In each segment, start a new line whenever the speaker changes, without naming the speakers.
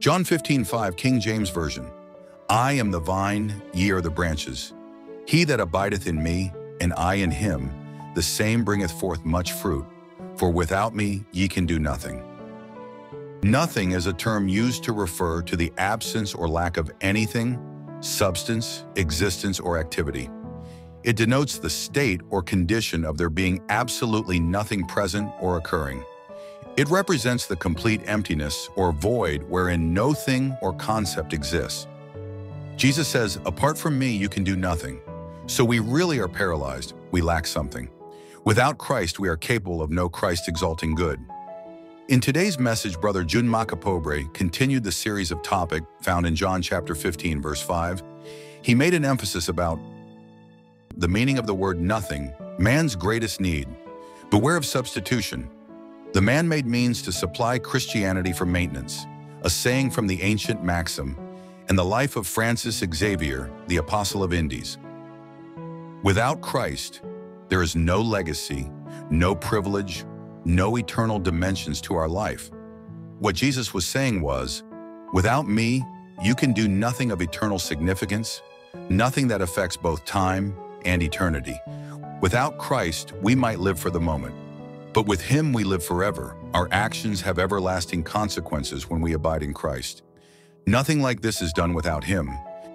John 15:5, King James Version. I am the vine, ye are the branches. He that abideth in me, and I in him, the same bringeth forth much fruit. For without me ye can do nothing. Nothing is a term used to refer to the absence or lack of anything, substance, existence, or activity. It denotes the state or condition of there being absolutely nothing present or occurring. It represents the complete emptiness or void wherein no thing or concept exists. Jesus says, apart from me, you can do nothing. So we really are paralyzed. We lack something. Without Christ, we are capable of no Christ-exalting good. In today's message, Brother Jun Makapobre continued the series of topic found in John chapter 15, verse 5. He made an emphasis about the meaning of the word nothing, man's greatest need. Beware of substitution. The man-made means to supply Christianity for maintenance, a saying from the ancient maxim, and the life of Francis Xavier, the Apostle of Indies. Without Christ, there is no legacy, no privilege, no eternal dimensions to our life. What Jesus was saying was, without me, you can do nothing of eternal significance, nothing that affects both time and eternity. Without Christ, we might live for the moment, but with Him we live forever. Our actions have everlasting consequences when we abide in Christ. Nothing like this is done without Him.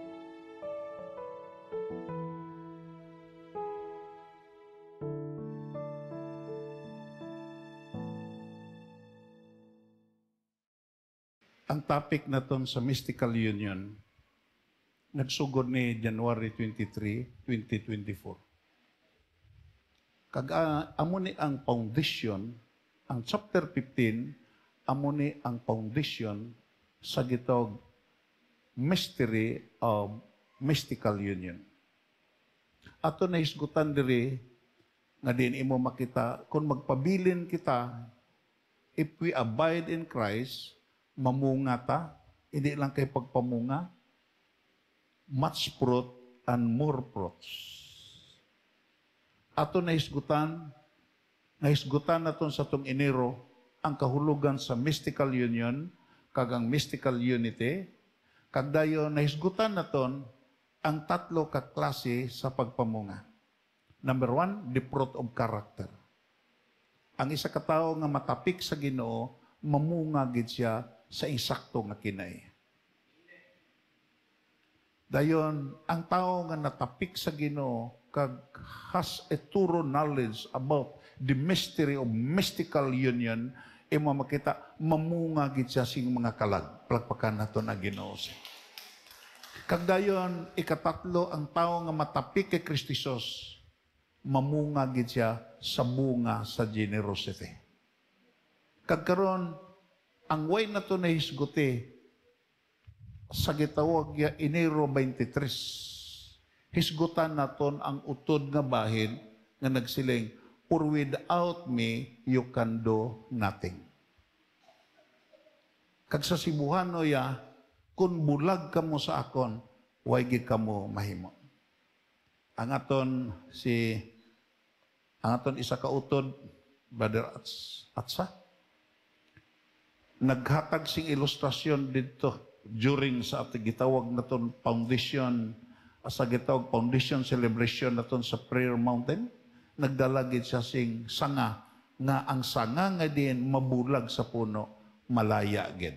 Ang topic na ton sa Mystical Union, nagsugod ni January 23, 2024. Amo ni ang foundation, ang chapter 15, amo ni ang foundation sa gitog mystery of Mystical Union. Ato na isgutan diri nga din imo makita kung magpabilin kita, if we abide in Christ, mamunga ta, hindi lang kay pagpamunga, much fruit and more fruits. Ato nahisgutan naton sa tong Enero, ang kahulugan sa Mystical Union, kagang Mystical Unity, kagdayon nahisgutan naton ang tatlo ka klase sa pagpamunga. Number 1, the fruit of character. Ang isa ka tawo nga matapik sa Ginoo, mamunga gid siya sa insakto nga kinay. Dayon, ang tao nga natapik sa Ginoo kag has a thorough knowledge about the mystery of Mystical Union, imo makita mamunga gid siya sing mga kalag. Palakpakan naton ang Ginoo. Kag dayon, ikatatlo, ang tao nga matapik kay Kristo Jesus, mamunga gid siya sa bunga sa generosity. Kag karon, ang way na ito na hisguti sa gitawag ya Enero 23. Hisgutan naton ang utod nga bahin nga nagsiling, for without me, you can do nothing. Kag sa Cebuano ya, kung bulag ka mo sa akon, way gid ka mo mahimo. Ang aton isa ka utod, Brother Atsa, naghatag sing ilustrasyon dito during sa ating gitawag naton foundation, sa gitawag foundation celebration naton sa Prayer Mountain. Nagdala gid siya sing sanga, nga ang sanga nga din mabulag sa puno, malaya gid.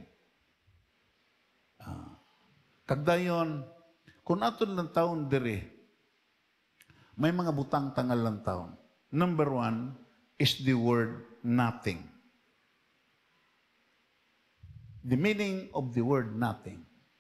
Kagdayon, kung aton lang taon diri, may mga butang tangal lang taon. Number 1 is the word nothing. The meaning of the word nothing.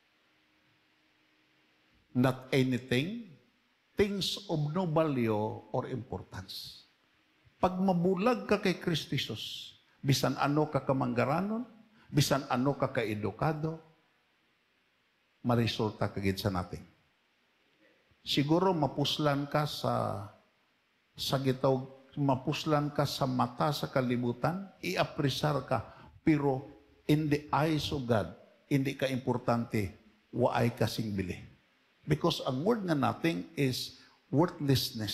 Not anything, things of no value or importance. Pag mabulag ka kay Kristo Jesus, bisan ano ka kamanggaranon, bisan ano ka kaedukado, marisulta ka gid sa nothing. Siguro mapuslan ka sa gitawag, mapuslan ka sa mata sa kalibutan, iapresar ka, pero in the eyes of God, hindi ka importante, waay kasing bili. Because ang word nga nothing is worthlessness.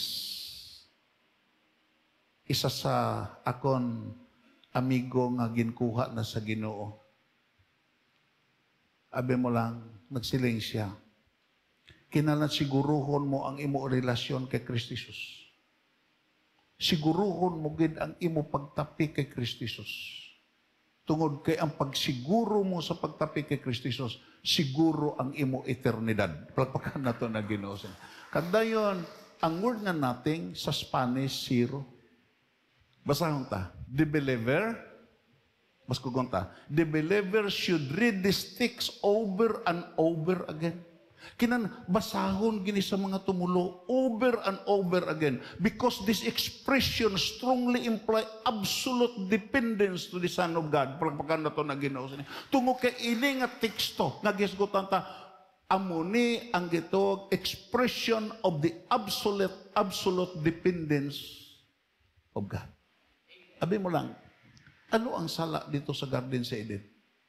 Isa sa akon amigo nga ginkuha na sa Ginoo. Abi mo lang, nagsiling siya. Kinalan siguruhon mo ang imo relasyon kay Kristo Jesus. Siguruhon mo gid ang imo pagtapi kay Kristo Jesus. Tungod kay ang pagsiguro mo sa pagtapi kay Kristo Jesus, siguro ang imo eternidad. Palakpakan na ito na Ginoo. Kadayon, ang word nga nating sa Spanish, zero. Basahon ta. The believer, mas kugunta, the believer should read these texts over and over again. Kinan basahon gini sa mga tumulo over and over again because this expression strongly imply absolute dependence to the Son of God. Palakpakan na ito na Ginoo. Tungo kay ini nga teksto nga gisgutan ta, amuni ang gitog expression of the absolute dependence of God. Abi mo lang, ano ang sala dito sa Garden sa Eden?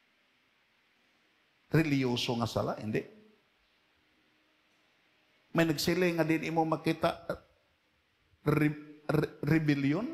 Reliyoso nga sala? Hindi. May nagsiling nga din imo makita rebellion?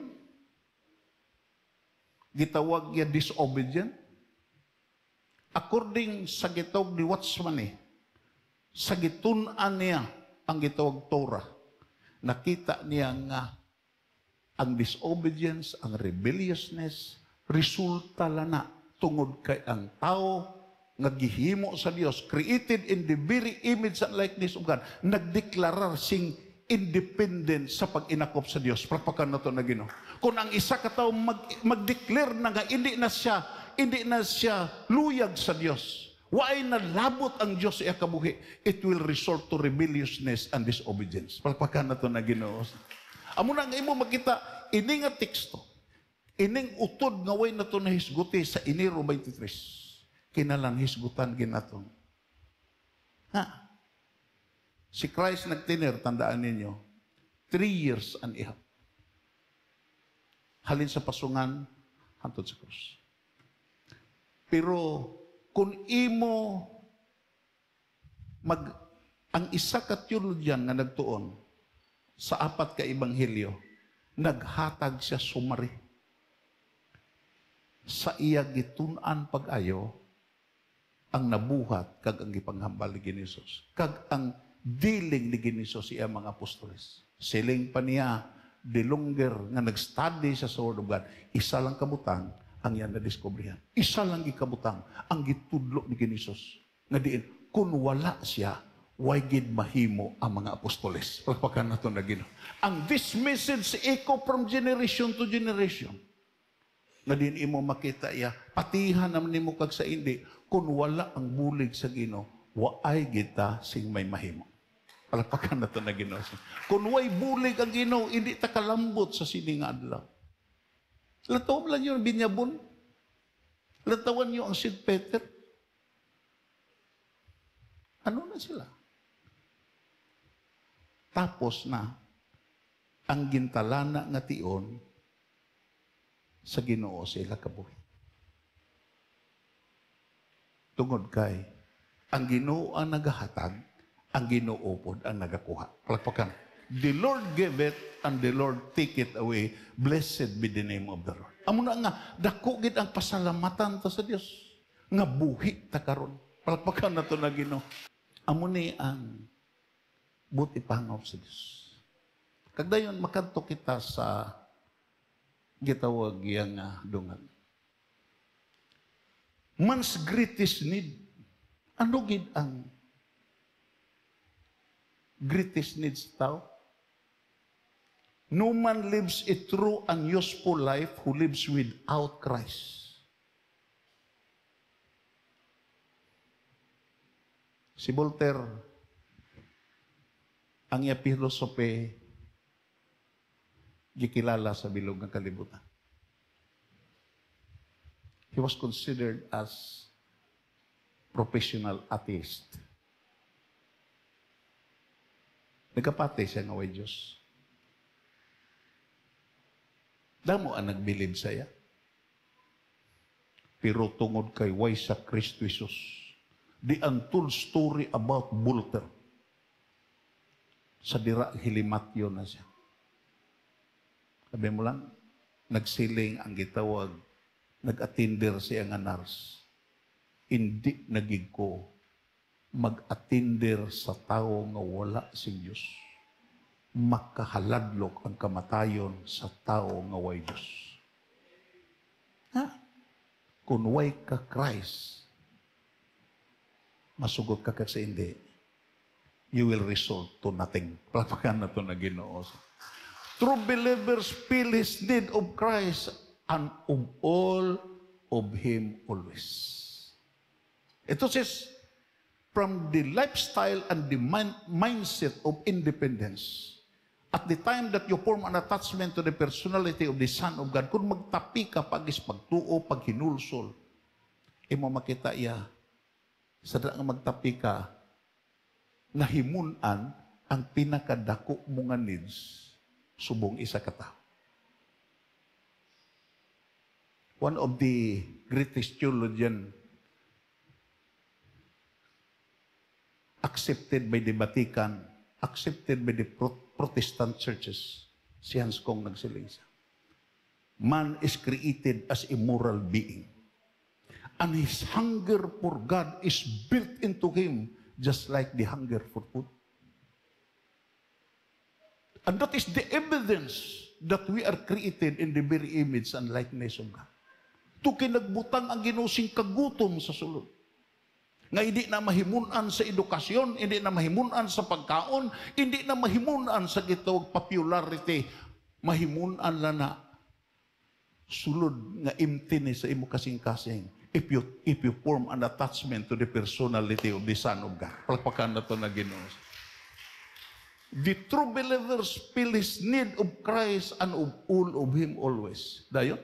Gitawag ya disobedient? According sa gitawag ni Watchman sa gitunan niya ang gitawag Torah, nakita niya nga ang disobedience, ang rebelliousness, resulta lana tungod kay ang tao nga gihimo sa Dios, created in the very image and likeness of God, nagdeklarar sing independent sa pag-inakop sa Dios. Palakpakan na to na Ginoo. Kung ang isa ka tao mag-declare na nga hindi na siya luyag sa Dios, waay nalabot ang Dios sa iya kabuhi, it will resort to rebelliousness and disobedience. Palakpakan na to na Ginoo. Amo na nga imo makita ini nga teksto, ining utod nga way na to na hisguti sa Enero 23. Kinalang hisgutan ginaton. Si Christ nagtiner, tandaan ninyo, 3 years and a half. Halin sa pasungan, hantod sa krus. Pero kung imo ang isa ka teologyan nga nagtuon sa 4 ka ebanghelyo, naghatag siya sumari sa iya gitun-an pag-ayo ang nabuhat kag ang gipanghambal ni Ginisos. Kag ang diling ni Ginisos iya mga apostoles. Siling pa niya, the longer nga nag-study siya sa Word of God, isa lang kabutang ang yan na-discoveryhan. Isa lang gikabutang ang gitudlo ni Ginisos. Nga diin, kung wala siya, why gid mahimo ang mga apostoles? Pagpakan na ito na Ginoo. Ang this message echo from generation to generation. Nga din imo makita iya, patihan naman nimo kag sa hindi, kung wala ang bulig sa Ginoo, waay kita sing may mahimo. Palakpakan na ito na Ginoo. Kung way bulig ang Ginoo, hindi ta kalambot sa sining adlaw. Lataw lang yun, binyabon. Latawan nyo ang St. Peter. Ano na sila? Tapos na, ang gintalana nga tion sa Ginoo sila kabuhi. Tungod kay, ang Ginoo ang nagahatag, ang Ginoo pod ang nagakuha. Palakpakan. The Lord gave it, and the Lord take it away. Blessed be the name of the Lord. Amo na nga, dako gid ang pasalamatan ta sa Dios. Nga buhi ta karon. Palakpakan na to na Ginoo. Amo ni ang buti pangaw sa Dios. Kagdayon makadto kita sa gitawag yang dungan. Man's greatest need. Ano gid ang greatest needs tao? No man lives a true and useful life who lives without Christ. Si Voltaire, ang iya filosofi, gikilala sa bilog ng kalibutan. He was considered as professional atheist. Nagkapate siya nga way Diyos. Damo ang nagbilib saya. Pero tungod kay way sa Kristo Jesus, the untold story about Voltaire, sa dira hilimatyo na siya. Sabi mo lang, nagsiling ang gitawag, nag-attender siya nga nurse. hindi nagig ko mag-atinder sa tao nga wala si Diyos. Makahaladlok ang kamatayon sa tao nga way Diyos. Ha? Kung way ka Christ, masugot ka kasi hindi, you will result to nothing. Palapakan na ito na Ginoo. True believers feel his need of Christ and of all of Him always. Ito says, from the lifestyle and the mindset of independence, at the time that you form an attachment to the personality of the Son of God, kung magtapi ka pagis pagtuo, paghinulsol, imo makita iya, sa nga magtapi ka, nahimunan ang pinakadako mo nga needs, subong isa ka tao. One of the greatest theologian accepted by the Vatican, accepted by the Protestant churches, si Hans Kong nagsiling siya. Man is created as a moral being. And his hunger for God is built into him just like the hunger for food. And that is the evidence that we are created in the very image and likeness of God. Ito kinagbutang ang ginusing kagutom sa sulod. Nga hindi na mahimunan sa edukasyon, hindi na mahimunan sa pagkaon, hindi na mahimunan sa gitawag popularity, mahimunan lang na sulod nga emptiness sa imo kasing-kasing if you form an attachment to the personality of the Son of God. Palakpakan na ito na Ginoo. The true believers feel his need of Christ and of all of Him always. Dayon?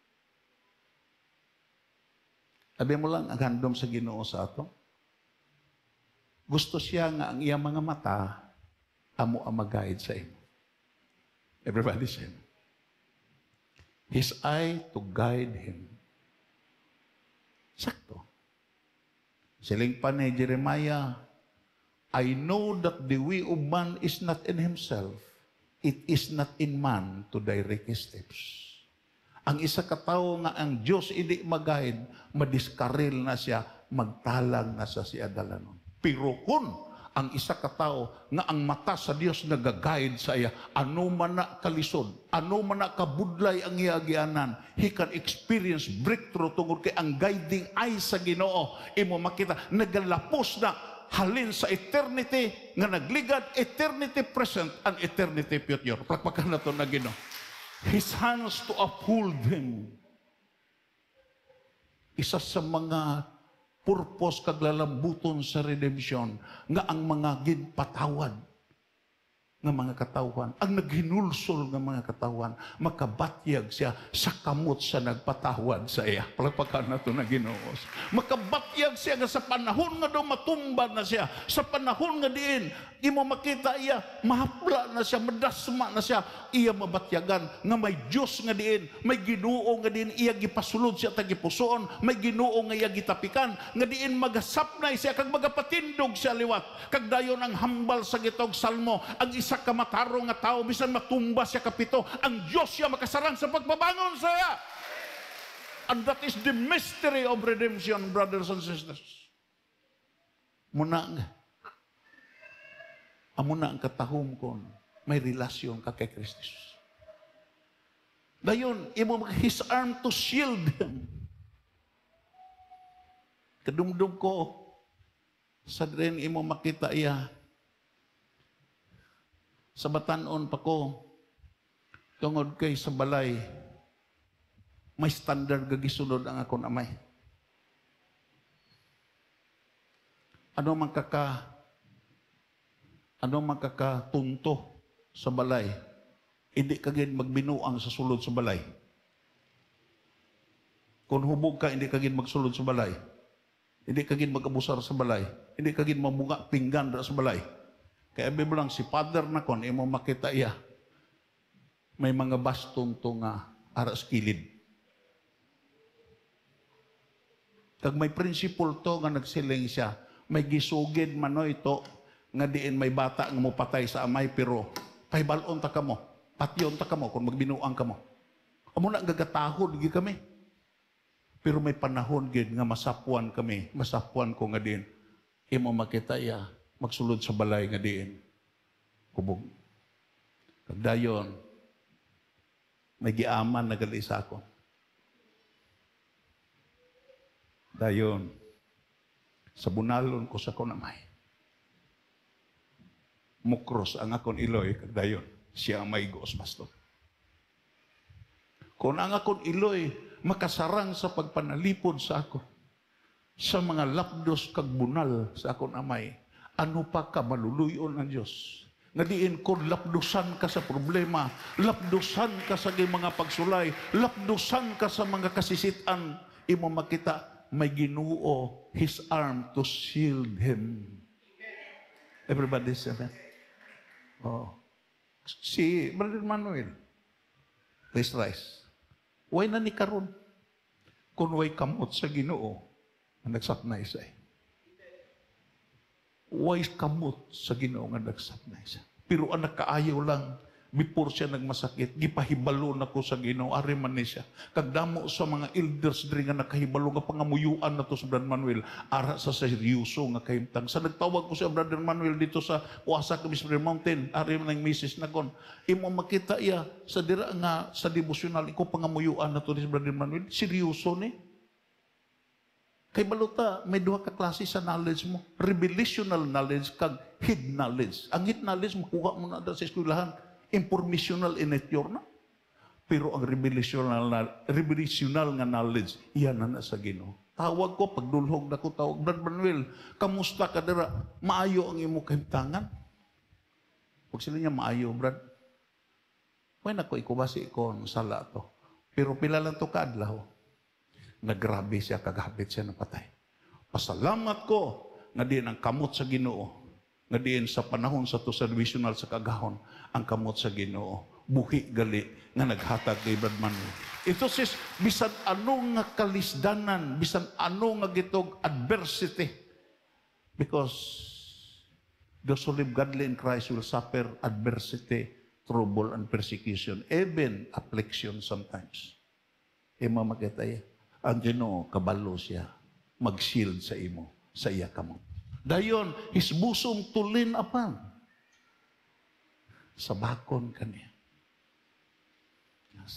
Sabi mo lang, ang handom sa Ginoo sa ato. Gusto siya nga ang iyang mga mata, amo ang mag-guide sa imo. Everybody say, His eye to guide him. Sakto. Siling pa ni Jeremiah, I know that the way of man is not in himself. It is not in man to direct his steps. Ang isa katao nga ang Diyos hindi mag-guide, madiskaril na siya, magtalang na sa siya dalanon. Pero kung ang isa katao nga ang mata sa Diyos nag-guide sa iya, ano man na kalisod, ano man na kabudlay ang iyagianan, he can experience breakthrough tungkol kay ang guiding eye sa Ginoo. Imo makita, nagalapos na halin sa eternity nga nagligad, eternity present and eternity future. Pakpakan na ito na Ginoo. His hands to uphold him. Isa sa mga purpose kaglalambuton sa redemption nga ang mga ginpatawad nga mga katawan, ang naghinulsol nga mga katawan, makabatyag siya sa kamot sa nagpatawad sa iya. Palagpakan na ito na Ginoo. Makabatyag siya nga sa panahon nga daw matumba na siya, sa panahon nga diin, imo makita iya, mahapla na siya, madasma na siya, iya mabatyagan nga may Diyos nga diin, may Ginoo nga diin, iya gipasulod siya tagipusoon, may Ginoo nga iya gitapikan, nga diin magasapnay siya, kag magapatindog siya liwat, kag dayon ang hambal sa gitog salmo, ang isa kamatarong nga tao, bisan matumba siya kapito, ang Diyos siya makasarang sa pagbabangon sa iya. And that is the mystery of redemption, brothers and sisters. Muna nga, amo na ang katahom kon may relasyon ka kay Kristus. Dayon, imo his arm to shield him. Kadumdum ko, sa din imo makita iya, sa batanon pa ko, tungod kay sa balay, may standard gagisunod ang akong amay. Ano makakatunto sa balay, hindi ka gin magbinuang sa sulod sa balay. Kung hubog ka, hindi ka gin magsulod sa balay. Hindi ka gin mag-abusar sa balay. Hindi ka gin mamunga pinggan sa balay. Kaya bilang si Father na kon, imo makita iya, may mga baston to nga aras kilid. Kag may principle to nga nagsiling siya, may gisugid mano ito, nga diin may bata nga mo patay sa amay, pero paybalon ta kamo, patyon ta kamo kung magbinuang kamo. Amo na gagatahod gi kami. Pero may panahon gid nga masapuan kami, masapuan ko nga din. Imo makita ya, magsulod sa balay nga diin. Kubog. Kagdayon, may giaman na gali sa ako. Dayon, sa bunalon ko sa kunamay. Mukros ang akon iloy, kagdayon, siya ang maigos, pastor. Kung ang akon iloy, makasarang sa pagpanalipod sa ako, sa mga lapdos kag bunal sa akon amay, ano pa ka maluluyon ng Diyos? Nga diin ko, lapdusan ka sa problema, lapdusan ka sa mga pagsulay, lapdusan ka sa mga kasisitan, imo makita, may Ginoo, His arm to shield him. Everybody say that? Oh. Si Brother Manuel, please rise. Way na ni karon. Kung way kamot sa Ginoo, ang nagsapnay siya. Way kamot sa Ginoo nga nagsapnay siya. Pero ang nakaayaw lang, before siya nagmasakit, gipahibalo na ko sa Ginoo, ari man ni siya. Kagdamo sa mga elders diri nga nakahibalo nga pangamuyuan na to sa Brother Manuel, ara sa seryoso nga kahimtang. Sa nagtawag ko sa Brother Manuel dito sa Puasa Kabisper Mountain, ari man ang misis na kon. Imo makita iya sa dira nga sa devotional iko pangamuyuan na to ni Brother Manuel, seryoso ni. Kay baluta, may duha ka klase sa knowledge mo. Revelational knowledge kag hid knowledge. Ang hid knowledge, makuha mo na sa eskwelahan. Informational in nature na. Pero ang revelational nga knowledge, iyan na sa Ginoo. Tawag ko, pagdulhog na ko tawag, Brad Manuel, kamusta ka dira? Maayo ang imo kahimtangan? Pag sila niya maayo, Brad, may nako ikubasi ko ang sala to. Pero pila lang to kaadlaw. Nagrabe siya, kaghabit siya na patay. Pasalamat ko nga diin ang kamot sa Ginoo, nga diin sa panahon sa to sa divisional sa kagahon, ang kamot sa Ginoo, buhi gali nga naghatag kay Brad Manuel. Ito sis, bisan ano nga kalisdanan, bisan ano nga gitog adversity, because those who live godly in Christ will suffer adversity, trouble, and persecution, even affliction sometimes. Imo makita iya. Ang Ginoo, kabalo siya, mag-shield sa imo, sa iya kamo. Dayon, His bosom tulin apan. Sa bakon kaniya. Yes.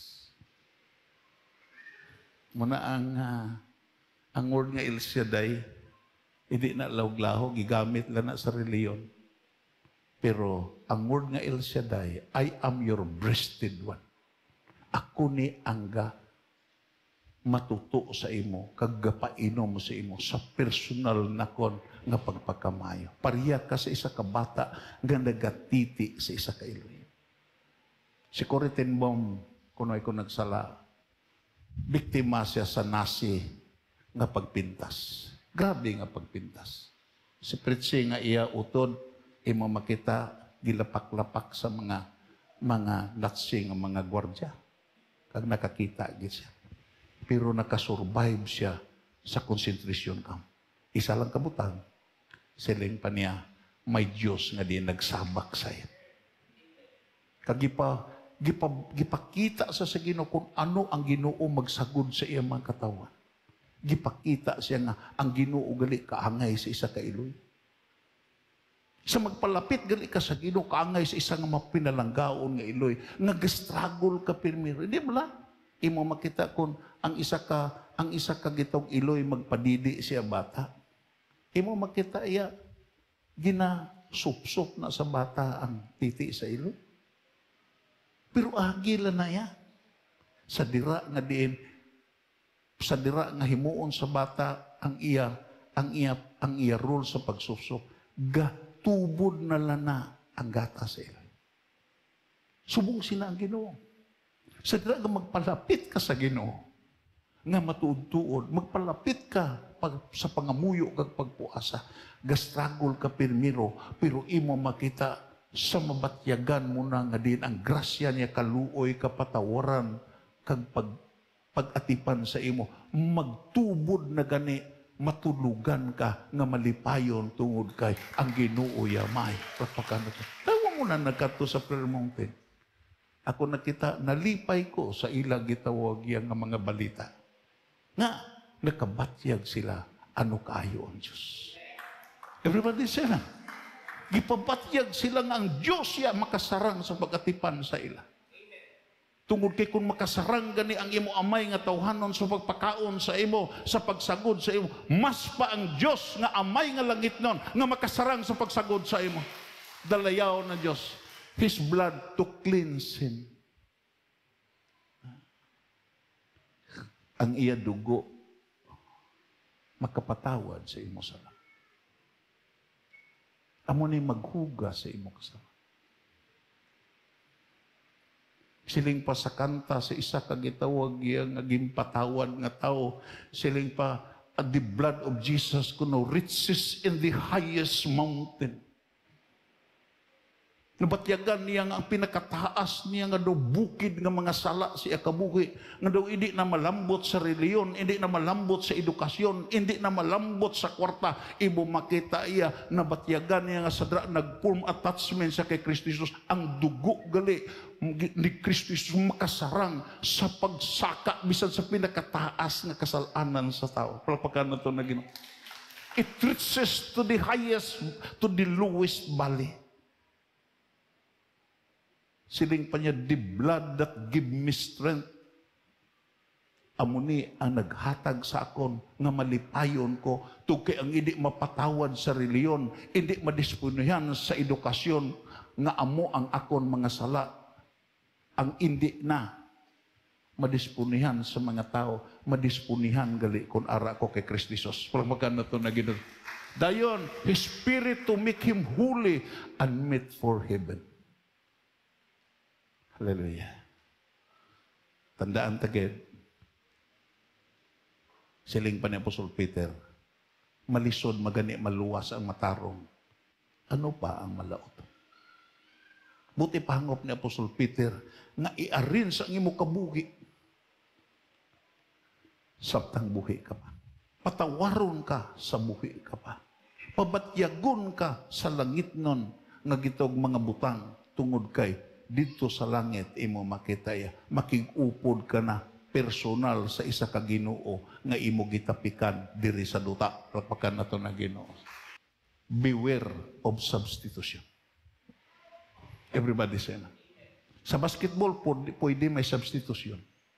Muna ang word nga El Shaddai, hindi na lawag-lahog, gigamit lang na sa reliyon. Pero ang word nga El Shaddai, I am your breasted one. Ako ni angga matuto sa imo, kagapainom mo sa imo, sa personal na kon nga pagpakamayo. Pariya ka sa isa ka bata nga nagatiti sa isa ka iloy. Si Corrie ten Boom, kunoy ko nagsala, biktima siya sa Nazi nga pagpintas. Grabe nga pagpintas. Si Pritzi nga iya utod, imo makita, gilapak-lapak sa mga Nazi nga mga gwardya. Kag nakakita gid siya. Pero nakasurvive siya sa concentration camp. Isa lang kabutang, siling pa niya, may Diyos nga di nagsabak sa iyo. Gipakita sa Ginoo kung ano ang Ginoo magsagod sa iyang mga katawan. Gipakita siya nga, ang Ginoo gali kaangay sa isa ka iloy. Sa magpalapit gali ka sa Ginoo, kaangay sa isa nga mapinalanggaon nga iloy, nag-struggle ka pirmiro. Hindi ba lang? Imo makita kung ang isa ka gitong iloy magpadidi siya bata. Imo makita iya ginasupsop na sa bata ang titi sa iloy. Pero agila na iya. Sa dira nga himuon sa bata ang iya role sa pagsusop. Gatubod na lana ang gata sa iloy. Subong sina ang Ginoo. Sa dira nga magpalapit ka sa Ginoo, nga matuod-tuod, magpalapit ka sa pangamuyo kag pagpuasa, gastragol ka pirmiro, pero imo makita sa mabatyagan mo na nga din ang grasya niya kaluoy kapatawaran kag pag-atipan sa imo, magtubod na gani, matulugan ka nga malipayon tungod kay ang Ginoo yamay. Papakano to. Tawa mo na nagkato sa prayer mountain. Ako nakita, nalipay ko sa ilang gitawag yang mga balita. Nga, nakabatyag sila, ano kaayo ang Diyos. Everybody say na. Gipabatyag sila nga ang Diyos ya makasarang sa pagatipan sa ila. Tungod kay kung makasarang gani ang imo amay nga tawhanon sa pagpakaon sa imo, sa pagsagod sa imo, mas pa ang Diyos nga amay nga langit nun, nga makasarang sa pagsagod sa imo. Dalayaw na Diyos. His blood to cleanse him. Ang iya dugo, makapatawad sa imo sala. Amo ni maghuga sa imo kasama. Siling pa sa kanta sa isa ka gitawag yang gimpatawad nga tao, siling pa the blood of Jesus kuno reaches in the highest mountain. Nabatyagan niya nga ang pinakataas niya nga daw bukid nga mga sala siya kabuhi. Nga daw hindi na malambot sa reliyon, hindi na malambot sa edukasyon, hindi na malambot sa kwarta. Ibo makita iya, nabatyagan niya nga sadra nag-form attachment sa kay Kristo Jesus. Ang dugo gali ni Kristo Jesus makasarang sa pagsaka bisan sa pinakataas nga kasalanan sa tao. Palapakan na ito na Ginoo. It reaches to the highest, to the lowest valley. Siling pa niya, the blood that give me strength. Amo ni ang naghatag sa akon nga malipayon ko tugkay ang hindi mapatawad sa reliyon, hindi madispunihan sa edukasyon nga amo ang akon mga sala. Ang hindi na madispunihan sa mga tao, madispunihan gali kung ara ko kay Kristo Jesus. Pagmakan na ito na Ginoo. Dayon, His Spirit to make him holy and meet for heaven. Hallelujah. Tandaan tagid. Siling pa ni Apostol Peter, malisod magani maluwas ang matarong. Ano pa ang malaot? Buti pahangop ni Apostol Peter nga iarin sa imo kabuhi. Sabtang buhi ka pa. Patawaron ka sa buhi ka pa. Pabatyagon ka sa langit nun nga gitog mga butang tungod kay dito sa langit imo makita ya, makig-upod ka na personal sa isa ka Ginoo nga imo gitapikan diri sa duta. Rapakan nato na Ginoo. Beware of substitution. Everybody say na. Sa basketball pwede may substitution.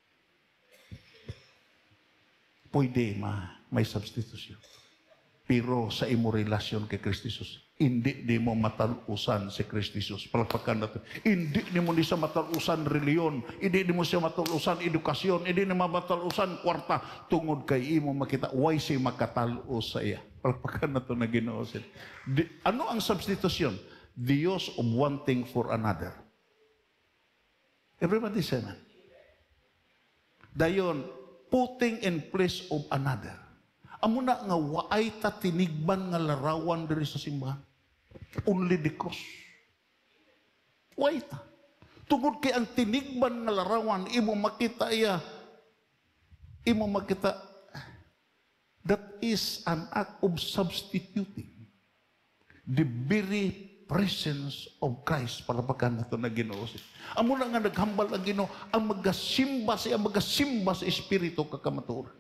Pwede may substitution. Pero sa imo relasyon kay Kristo Jesus, hindi di mo matalusan si Kristo Jesus. Palagpakan natin. Hindi di mo siya matalusan reliyon. Hindi di mo siya matalusan edukasyon. Hindi di mo matalusan kwarta. Tungod kay imo makita, why siya makatalus sa iya. Palagpakan natin na Ginoo. Ano ang substitution? The use of one thing for another. Everybody say na. Dayon, putting in place of another. Amo na nga waay ta tinigban nga larawan diri sa simbahan. Only the cross. Waay ta. Tungod kay ang tinigban nga larawan, imo makita iya, imo makita, that is an act of substituting the very presence of Christ. Palapakan nato na Ginoo. Amo na nga naghambal ang Ginoo, ang magasimba sa Espiritu kakamaturan.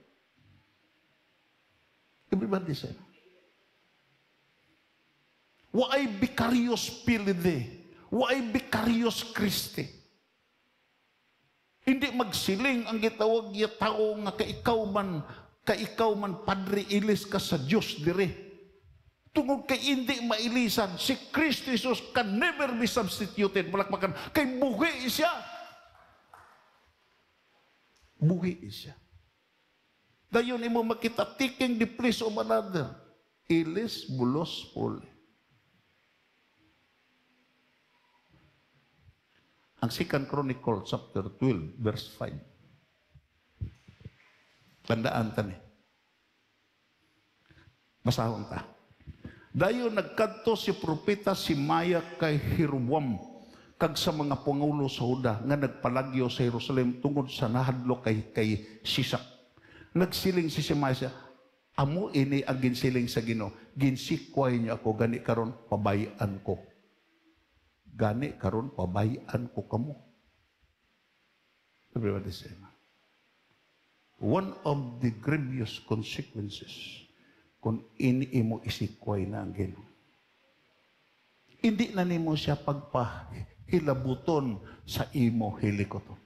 Everybody say, waay vicarious pilide, waay vicarious Christi. Hindi magsiling ang gitawag ya tao nga kaikaw man Padre ilis ka sa Dios dire. Tungod kay hindi mailisan, si Kristo Jesus can never be substituted. Malakmakan kay buhi siya. Buhi siya. Dayon imo makita taking the place of another. Ilis, bulos, puli. Ang 2 Chronicle chapter 12 verse 5. Tandaan tani. Basahon ta. Dayon nagkadto si propeta si Maya kay Jeroboam kag sa mga pangulo sa Huda nga nagpalagyo sa Jerusalem tungod sa nahadlo kay Sisak. Nagsiling si Maya, amo ini ang ginsiling sa Ginoo. Ginsikway niya ako, gani karon pabayaan ko. Gani karon pabayaan ko kamo. Everybody say, one of the grievous consequences kung ini mo isikway na ang Ginoo. Hindi na nimo siya pagpahilabuton sa imo hilikoton.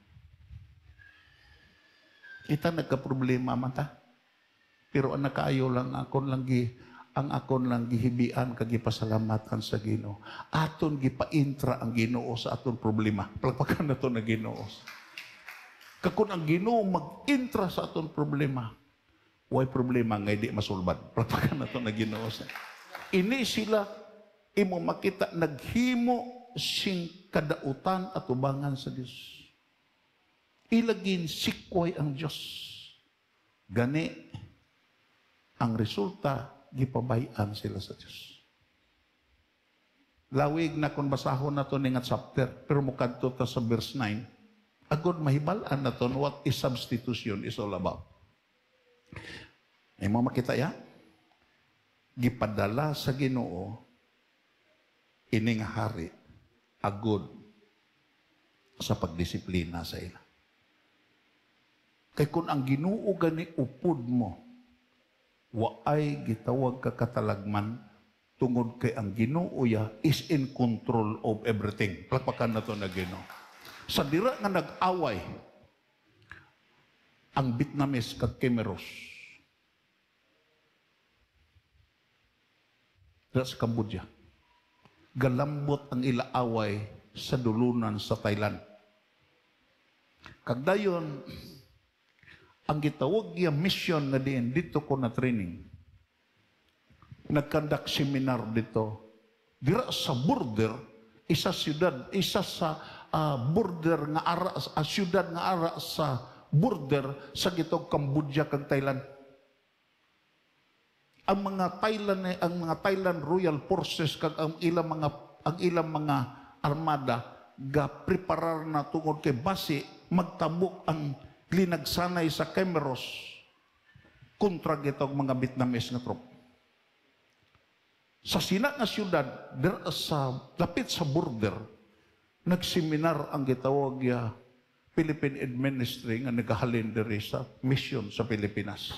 Kita nagka-problema man ta. Pero ang nakaayo lang ang akon lang gihibian kagipasalamatan sa Ginoo. Aton gipaintra ang Ginoo sa aton problema. Palpakan nato na Ginoo. Kakun ang Ginoo mag-intra sa aton problema, way problema nga di masulbad. Palpakan nato na Ginoo. Ini sila imo makita naghimo sing kadautan at ubangan sa Dios. Ilagin sikway ang Dios. Gani ang resulta gipabayan sila sa Dios. Lawig na kung basahon na ito nga chapter, pero mukadto ta sa verse 9, agod mahibalaan na ito what is substitution is all about. Ay mo makita ya? Gipadala sa Ginoo ining hari agod sa pagdisiplina sa ila. Kay kung ang Ginoo gani upod mo, waay gitawag ka katalagman tungod kay ang Ginoo ya is in control of everything. Palakpakan na to na Ginoo. Sa dira nga nag-away ang Vietnamese kag Comoros. Sa Cambodia. Galambot ang ilaaway sa dulunan sa Thailand. Kagdayon, ang gitawag niya mission na diin dito ko na training. Nagkandak seminar dito. Dira sa border, isa sa border nga ara, siyudad nga ara sa border sa gitog Cambodia kag Thailand. Ang mga Thailand Royal Forces kag ang ilang mga armada ga preparar na tungod kay base magtabok ang linagsanay sa Comoros kontra gitog mga Vietnamese nga trop. Sa sina nga siyudad, lapit sa border, nagseminar ang gitawag ya Philippine Administration nga nagahalin diri sa mission sa Pilipinas.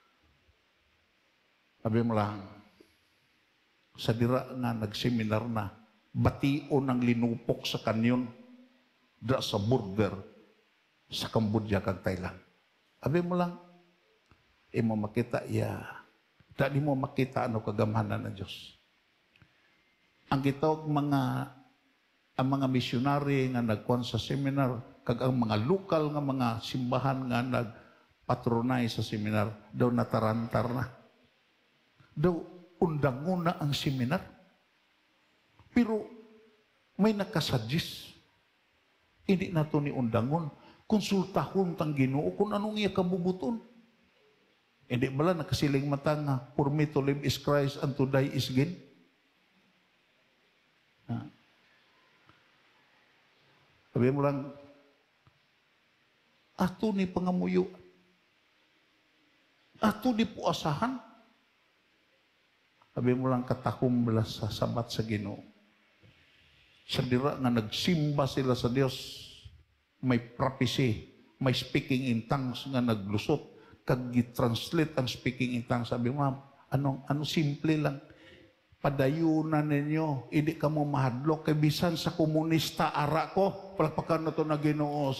Sabi mo lang, sa dira nga nagseminar na, bation ang linupok sa kanyon dira sa border sa Cambodia kag Thailand. Sabi mo lang, imo makita dali mo makita ano kagamhanan ng Diyos. Ang gitawag ang mga misyonary nga nagkuan sa seminar, kag ang mga lokal nga mga simbahan nga nagpatronize sa seminar, daw natarantar na. Daw undangon na ang seminar. Pero may nakasuggest. Hindi na ito ni undangon. Konsultahon tang Ginoo kung anong iya kabubuton. Hindi bala nakasiling mata nga, for me to live is Christ and to die is gain. Sabi mo lang, ato ni pangamuyo. Ato ni puasahan. Sabi mo lang, katakom bala sa sabat sa Ginoo. Sa dira nga nagsimba sila sa Dios, may prophecy, may speaking in tongues nga naglusot, kag gi-translate ang speaking in tongues. Sabi mo, ano simple lang. Padayunan ninyo, hindi ka mo mahadlok, kay bisan sa komunista ara ko, palakpakan na to na Ginoo.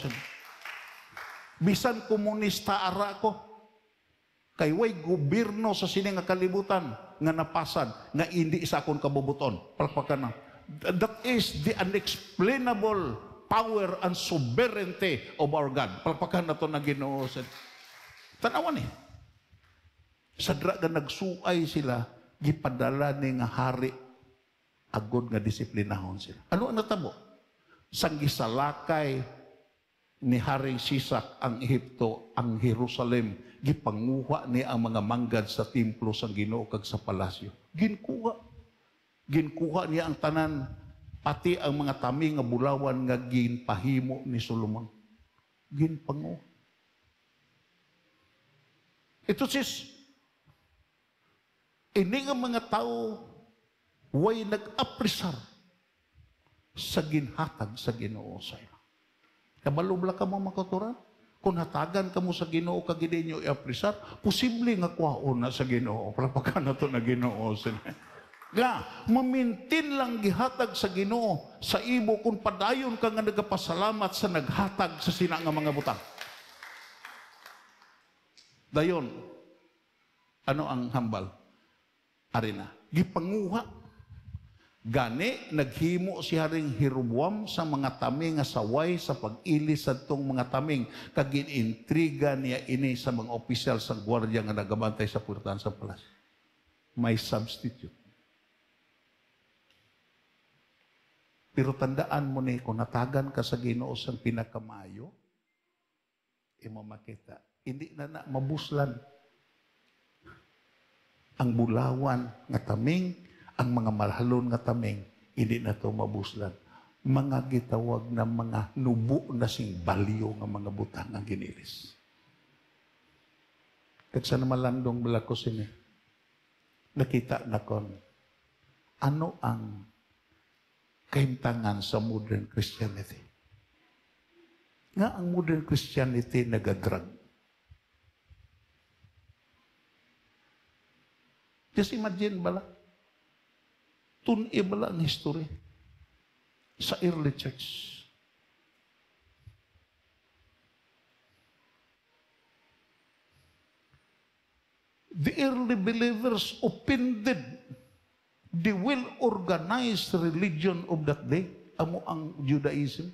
Bisan komunista ara ko, kay way gobyerno sa sini nga kalibutan, nga napasad, nga hindi sa akong kabubuton. Palakpakan na. That is the unexplainable power and sovereignty of our God. Palakpakan na to na Ginoo. Tanawan sa dra nga nagsuay sila, gipadala ni nga hari, agod nga disiplinahon sila. Ano ang natabo? Sang gisalakay ni Haring Sisak ang Ehipto, ang Jerusalem, gipanguha ni ang mga manggad sa templo sang Ginoo kag sa palasyo. Ginkuha niya ang tanan, pati ang mga tami nga bulawan nga ginpahimo ni Solomon. Ginpanguha. Ito sis, ini nga mga tao way nag-aprisar sa ginhatag sa Ginoo sa iyo. Kabalo bala ka mo makaturan? kung hatagan ka mo sa Ginoo kag hindi nyo i-aprisar, posible nga kwaon na sa Ginoo. Palapakan na to na Ginoo. Nga, mamintin lang gihatag sa Ginoo sa imo kung padayon ka nga nagapasalamat sa naghatag sa sina nga mga butang. Dayon, ano ang hambal? Arina, gipanguha. Gani, naghimo si Haring Jeroboam sa mga taming nga saway sa pag-ilis sa itong mga taming kag ginintriga niya ini sa mga opisyal sa gwardiya nga nagabantay sa puertahan sa palasyo. May substitute. Pero tandaan mo ni, kung natagan ka sa Ginoo sang pinakamayo, imo makita, hindi na mabuslan ang bulawan nga taming, ang mga malhalon nga taming, hindi na ito mabuslan. Mga gitawag na mga nubo na sing balyo nga mga butang ang ginilis. Kag sa namalandong balakos ini, nakita na kon, ano ang kahimtangan sa modern Christianity? Nga ang modern Christianity nagadrag. Just imagine bala, tun-i bala ang history sa early church. The early believers offended the well-organized religion of that day, amo ang Judaism.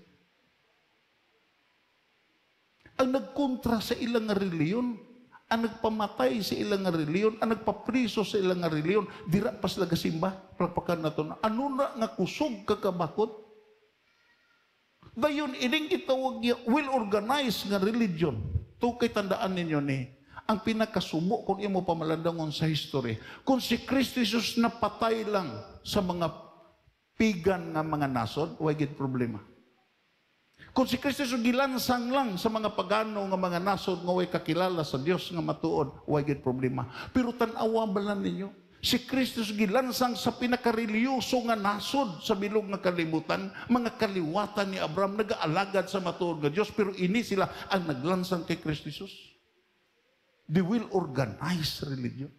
Ang nagkontra sa ilang reliyon, ang nagpamatay sa ilang reliyon, ang nagpapriso sa ilang reliyon, dira pas lagasimba, prapakan na ito na, ano na nga kusog kakabakot? Dayon, ining gitawag niya, well-organized nga religion. Ito kay tandaan ninyo ni, ang pinakasubo kung imo pamalandangon sa history, kung si Kristo Jesus napatay lang sa mga pigan nga mga nasod, why gid problema? Kung si Kristo Jesus gilansang lang sa mga pagano nga mga nasod nga way kakilala sa Dios nga matuod, why gid problema? Pero tan-awa bala ninyo, si Kristo Jesus gilansang sa pinakareliyoso nga nasod sa bilog nga kalibutan, mga kaliwatan ni Abraham nagaalagad sa matuod nga Dios, pero ini sila ang naglansang kay Kristo Jesus. The well-organized religion.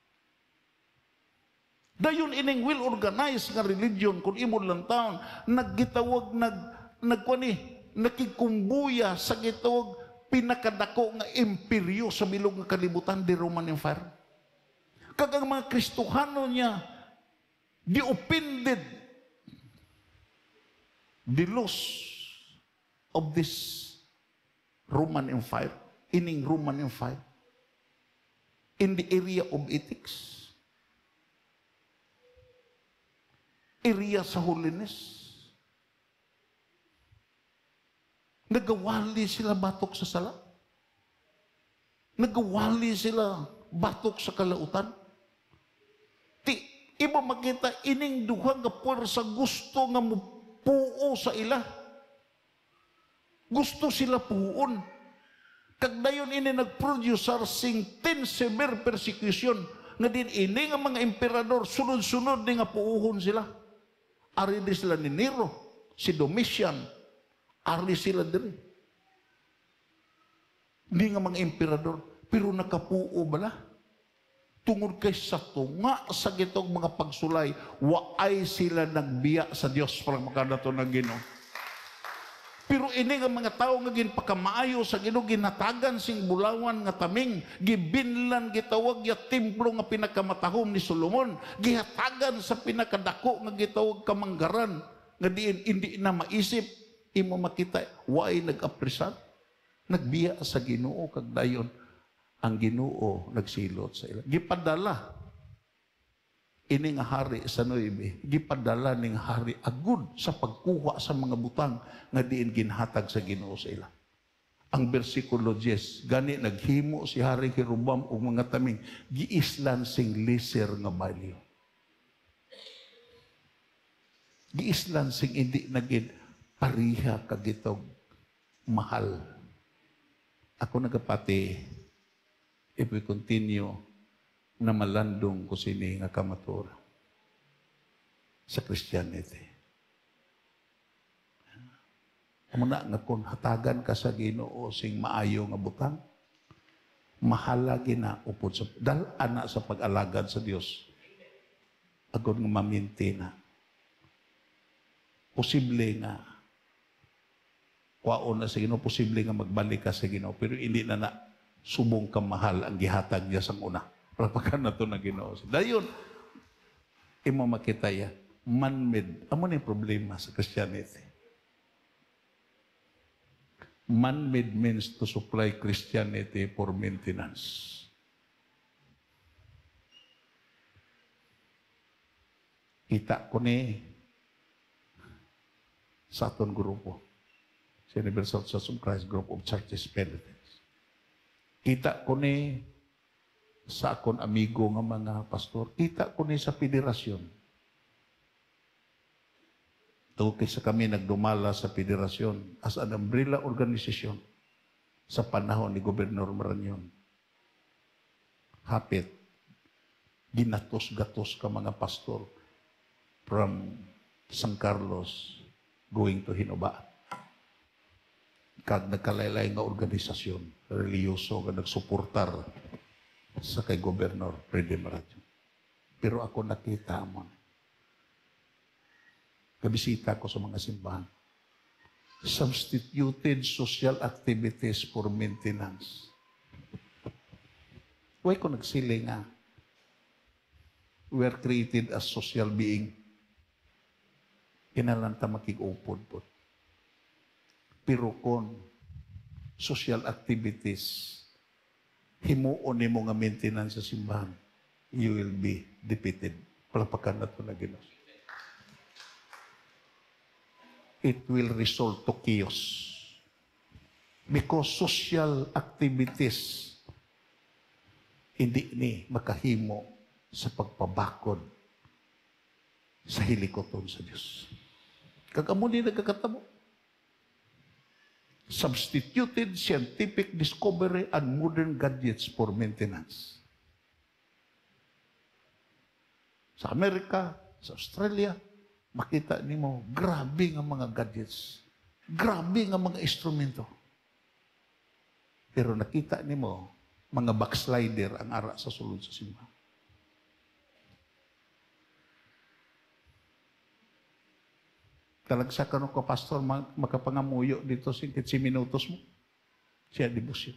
Dayon ining well-organized nga religion, kung imo lang taon, naggitawag, nakikumbuya sa gitawag pinakadako nga imperyo sa bilog nga kalibutan, the Roman Empire. Kag ang mga Kristohano niya, di offended the loss of this Roman Empire, ining Roman Empire, in the area of ethics, area sa holiness. Nagawali sila batok sa sala. Nagawali sila batok sa kalautan. Iba makita ining duha nga puwersa gusto nga mupuo sa ila. Gusto sila puon. Kag dayon ini nagproduce sing ten severe persecution nga din ini nga mga emperador sunod-sunod ni nga puuhon sila. Ari di sila ni Nero, si Domitian, ari sila diri. Hindi nga mga emperador, pero nakapuo bala. Tungod kay sa tunga sa gitong mga pagsulay, waay sila nagbiya sa Dios para makadato ng Ginoo. Pero ini nga mga tao nga ginpakamaayo sa Ginoo, ginatagan sing bulawan nga taming, gibinlan gitawag ya templo nga pinakamatahom ni Solomon, gihatagan sa pinakadako nga gitawag kamanggaran, nga diin hindi na maisip, imo makita, waay nag-apresar, nagbiya sa Ginoo, kag dayon, ang Ginoo nagsilot sa ila. Gipadala, ini nga hari sa Nuebe, gipadala ning hari agud sa pagkuha sa mga butang nga diin ginhatag sa Ginoo sa ila. Ang bersikulo 10, gani naghimo si Hari Jeroboam og mga taming, giislan sing liser nga balyo. Giislan sing hindi nagid pariha kagitog mahal. Ako nagapati, if we continue na malandong ko sini nga kamatura sa Christianity. Amo na nga kung hatagan ka sa Ginoo sing maayo nga butang, mahala gina upod sa dal-ana sa pag-alagad sa Dios. Agod nga maminti na. Posible nga kwaon na sa Ginoo, posible nga magbalik ka sa Ginoo, pero hindi na subong ka mahal ang gihatag niya sa una. Pagpakan na ito na Ginoo. Dayon, imo makita ya, man-made. Amo na yung problema sa Christianity. Man-made means to supply Christianity for maintenance. Kita ko ni sa aton grupo, sa Universal Church of Christ Group of Churches Philippines. Kita ko ni sa akon amigo nga mga pastor. Kita ko ni sa federasyon. Kaysa kami nagdumala sa federasyon as an umbrella organization sa panahon ni Gobernador Maranyon. Hapit, ginatos-gatos ka mga pastor from San Carlos going to Hinobaan. Kag nagkalaylay nga organisasyon, reliyoso nga nagsuportar sa kay Gobernador Freddy Maranyon. Pero ako nakita mo, kabisita ko sa mga simbahan. Substituted social activities for maintenance. Why ko nagsili nga? We are created as social being. Kinalanta makikupod po. Pero kung social activities, himuon mo nga maintenance sa simbahan, you will be defeated. Palapakan na ito na Ginoo. It will result to chaos. Because social activities hindi ni makahimo sa pagpabakod sa hilikoton sa Diyos. Kagamo ni nagkakatamo. Substituted scientific discovery and modern gadgets for maintenance. Sa Amerika, sa Australia, makita nimo grabe nga mga gadgets. Grabe nga mga instrumento. Pero nakita nimo mga backslider ang ara sa sulod sa simbahan. Talagsa ka no ka pastor makapangamuyo dito 15 minutos mo. Siya debosyon.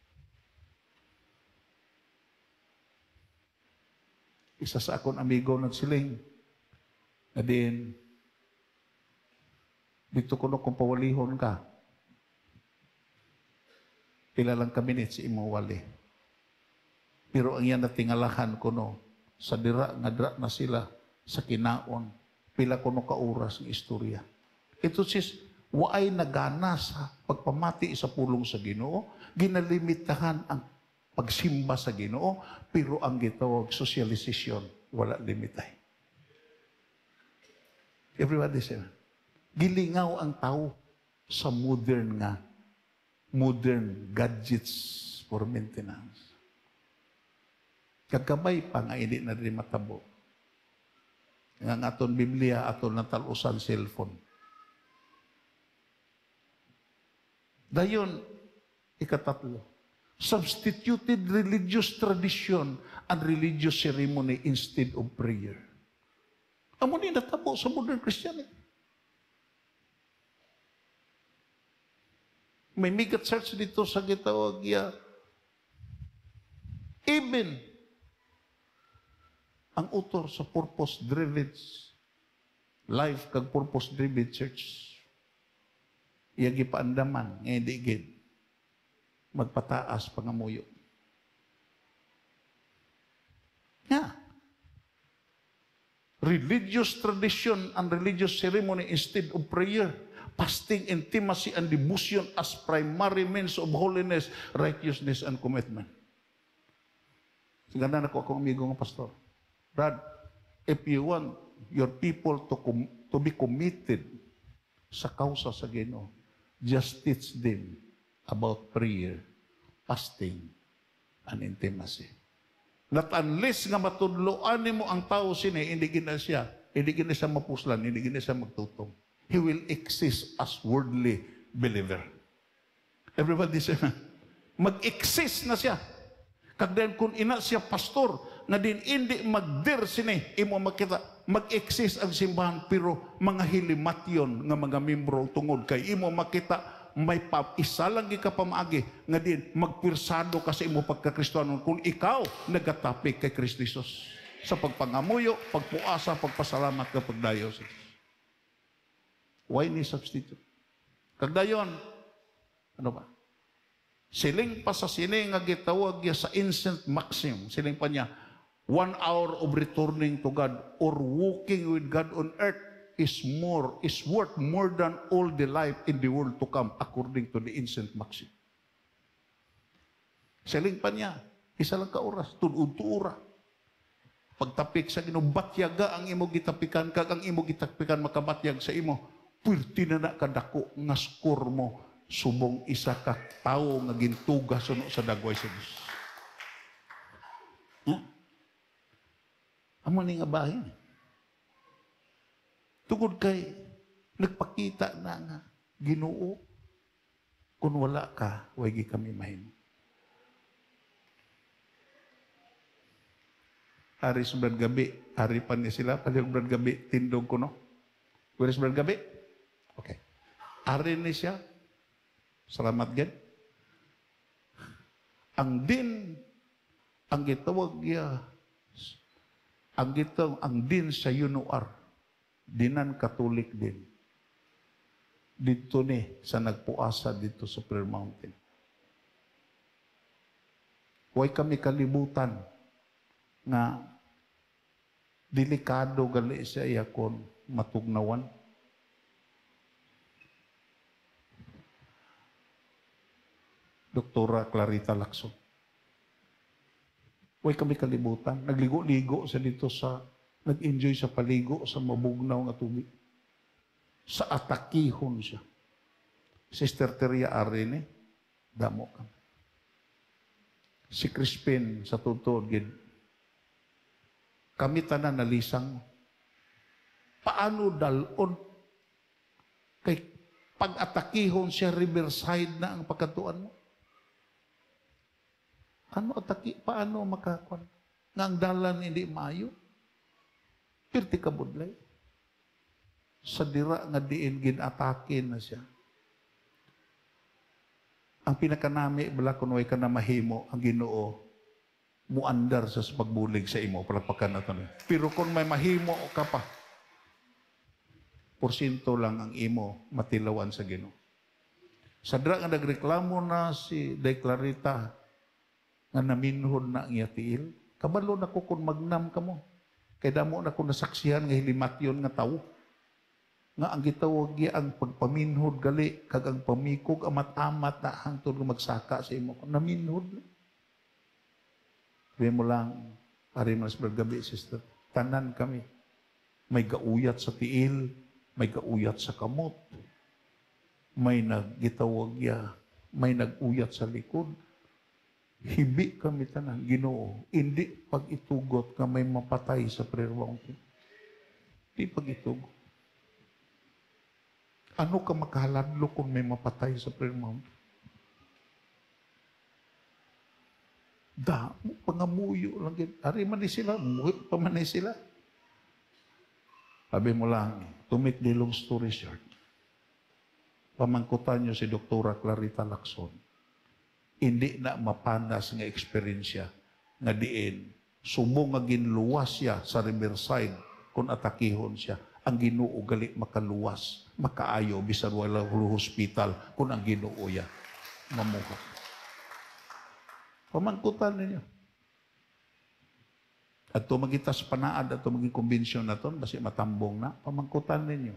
Isa sa akong amigo nagsiling na din, dito ko kung pawalihon ka, pila lang ka minutes imo wali. Pero ang yan natingalahan ko no, sa dira na sila, sa kinaon, pila ko no ka oras ng istorya. Ito sis, waay nagana sa pagpamati sa pulong sa Ginoo, ginalimitahan ang pagsimba sa Ginoo, pero ang gitawag socialization, wala limitay. Everybody say, gilingaw ang tao sa modern gadgets for maintenance. Kagkabay pa nga hindi na rin matabo. Nga aton Biblia, aton natalusan cellphone. Dayon, ikatatlo, substituted religious tradition and religious ceremony instead of prayer. Amo ni natabo sa modern Christianity. May mega church dito sa gitawag ya. Even ang author sa purpose-driven life kag purpose-driven church. Iya gipaandaman nga hindi gid magpataas pangamuyo. Yeah. Religious tradition and religious ceremony instead of prayer. Fasting, intimacy, and devotion as primary means of holiness, righteousness, and commitment. Ganda na ko akong amigo ng pastor. Brad, if you want your people to be committed sa kausa sa Ginoo, just teach them about prayer, fasting, and intimacy. Not unless nga matudloan mo ang tao sini, hindi gina siya mapuslan, hindi gina siya magtutong. He will exist as worldly believer. Everybody say, mag-exist na siya. Kagdan kung ina siya pastor, na din hindi magdir sini, imo makita, mag-exist ang simbahan, pero mga hilimatyon nga mga membro tungod kay imo makita, may isa lang ka pamaagi, nga din magpirsado ka sa imo pagka-Kristiyano kung ikaw nagatapik kay Kristo Jesus sa pagpangamuyo, pagpuasa, pagpasalamat kapag dayo sa Diyos. Why ni substitute? Kagdayon, ano ba? Siling pa sa sini nga gitawag niya sa instant maximum. Siling pa niya, 1 hour of returning to God or walking with God on earth is worth more than all the life in the world to come according to the instant maximum. Siling pa niya, isa lang ka oras, tuod-tuura. Pagtapik sa Ginoo, batyaga ang imo gitapikan, kag ang imo gitapikan makabatyag sa imo, pwerte na kadako nga score mo, subong isa ka tao nga gintuga suno sa dagway sa Dios. Amo ni nga bahin. Tungod kay nagpakita na nga Ginoo, kung wala ka, wagi kami mahimo. Hari sa brad gabi, hari pa ni sila, pali brad gabi, tindog ko no. Wala sa brad gabi? Okay. Hari ni siya, salamat gan. Ang din, ang gitawag niya, ang din sa Yunuar, dinan Katolik din. Dito ni, sa nagpuasa dito sa Prayer Mountain. Huwag kami kalibutan nga delikado gali siya iyakon matugnawan. Doktora Clarita Lacson. Huwag kami kalibutan. Nagligo-ligo sa dito sa, nag-enjoy sa paligo sa mabugnaw nga tubig. Sa atakihon siya. Sister Teria Arene, damo kami. Si Crispin, sa tutod, kami tanan nalisang, paano dalon? Kay pag-atakihon siya, riverside na ang pagkatuan mo. Ano ataki? Paano makakuan? Nga ang dalan hindi maayo? Pirti ka budlay. Sa dira nga diin ginatakin na siya. Ang pinakanami, bala kung way ka na mahimo, ang Ginoo, muandar sa pagbulig sa imo, palapakan na ito. Pero kung may mahimo ka pa, porsyento lang ang imo matilawan sa Ginoo. Sa dira nga nagreklamo na si Day Clarita, nga naminhod na ang iyatiil, kabalo na ko kung magnam ka mo. Kaya damo na ko nasaksihan nga hilimatyon nga tao. Nga ang gitawag ang pagpaminhod gali, kag ang pamikog amat-amat na hangtod nga magsaka sa imo. Naminhod na. Sabi mo lang, ari mo sa gabi, sister, tanan kami. May gauyat sa tiil, may gauyat sa kamot, may naggitawag may naguyat sa likod. Hibi kami tanan, Ginoo. Hindi pag itugot ka may mapatay sa prayer mountain. Hindi pag itugot. Ano ka makahaladlo kung may mapatay sa prayer mountain? Pangamuyo lang. Ari man sila, muhit pa man sila. Sabi mo lang, to make the long story short, pamangkutan nyo si Doktora Clarita Lacson. Hindi na mapanas nga eksperyensya nga diin subong nga ginluwas siya sa Riverside kung atakihon siya. Ang Ginoo gali makaluwas, makaayo bisan wala hospital kung ang Ginoo ya mamuha. Pamangkutan ninyo. At ito magitas panaad, at ito maging konbensyon na ito, basi matambong na, pamangkutan ninyo.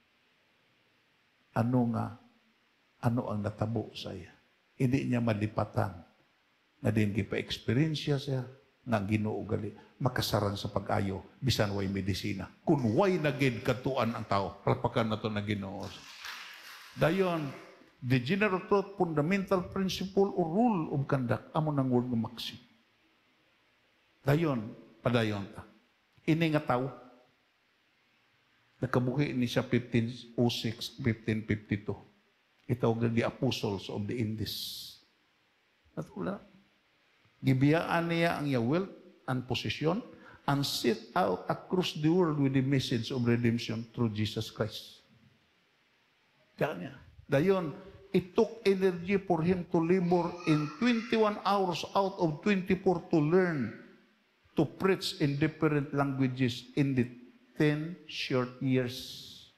Ano ang natabo sa iya? Hindi niya malipatan na din gipa-experiensya siya nga Ginoo gali makasaran sa pag-ayo bisan way medisina. Kung way nagid katuan ang tao, palpakan na to na Ginoo. Dayon, the general truth, fundamental principle or rule of conduct, amo ng word ng maxim. Dayon, padayon ta. Ini nga tao, nakabuhi ni siya 1506, 1552. Itawag na the apostles of the Indies. At wala. Gibiyaan niya ang iya wealth and possession and set out across the world with the message of redemption through Jesus Christ. Kaya niya. Dayon, it took energy for him to labor in 21 hours out of 24 to learn to preach in different languages in the 10 short years.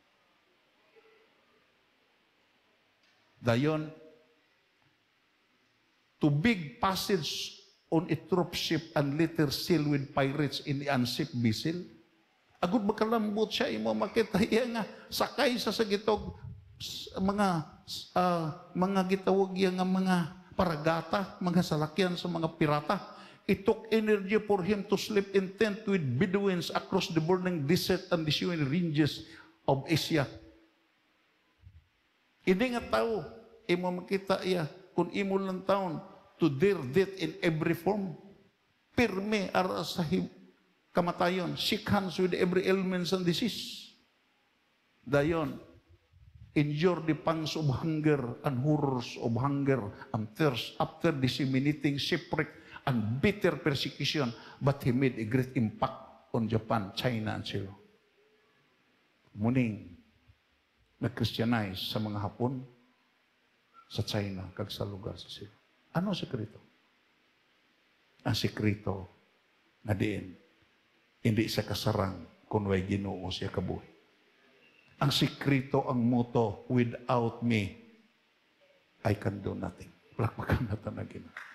Dayon, to big passage on a troop ship and later sail with pirates in the unsafe vessel. Agud makalambot siya, imo makita iya nga, sakay sa gitog, mga gitawag iya nga mga paragata, mga salakyan sa mga pirata. It took energy for him to sleep in tent with Bedouins across the burning desert and the swelling ranges of Asia. Hindi nga tao, imo makita iya, kung imo lang taon, to dare death in every form. Pirme ara sa kamatayon, shake hands with every ailments and disease. Dayon, endure the pangs of hunger and horrors of hunger and thirst after disseminating shipwreck and bitter persecution, but he made a great impact on Japan, China, and Silo. Muning, nag-Christianize sa mga Hapon, sa China, kag sa lugar sa Silo. Ano ang sekreto? Ang sekreto na diin, hindi sa kasarang kung way Ginoo siya kabuhi. Ang sekreto, ang motto, without me, I can do nothing. Palakpakan natin na Ginoo.